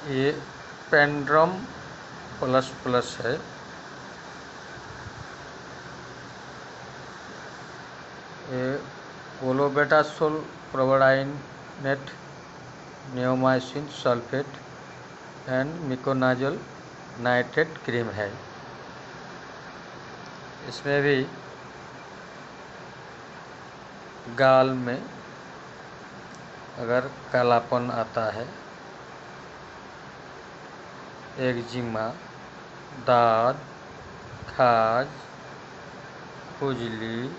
ये पेंड्रम plus plus है। ये clobetasol propionate neomycin sulphate and miconazole nitrate cream है। इसमें भी गाल में अगर कालापन आता है, एक्जिमा, दाद, खाज, खुजली,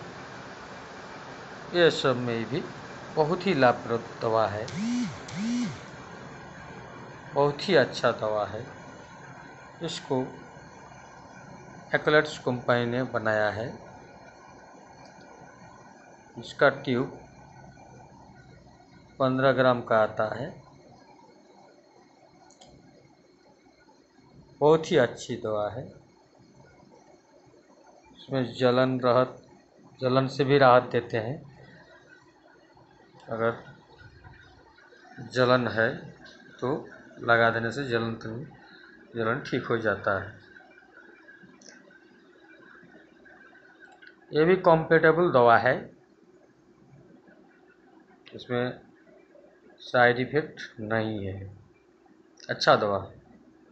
ये सब में भी बहुत ही लाभप्रद दवा है, बहुत ही अच्छा दवा है। इसको एक्लेट्स कंपनी ने बनाया है। इसका ट्यूब 15 ग्राम का आता है। बहुत ही अच्छी दवा है। इसमें जलन से भी राहत देते हैं। अगर जलन है तो लगा देने से जलन ठीक हो जाता है। ये भी कॉम्पेटेबल दवा है। इसमें साइड इफेक्ट नहीं है। अच्छा दवा है।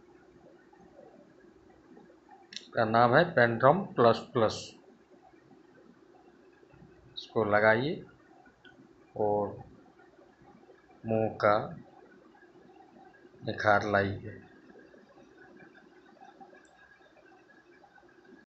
इसका नाम है पेंड्रम प्लस प्लस। इसको लगाइए और मुंह का निखार लाइए।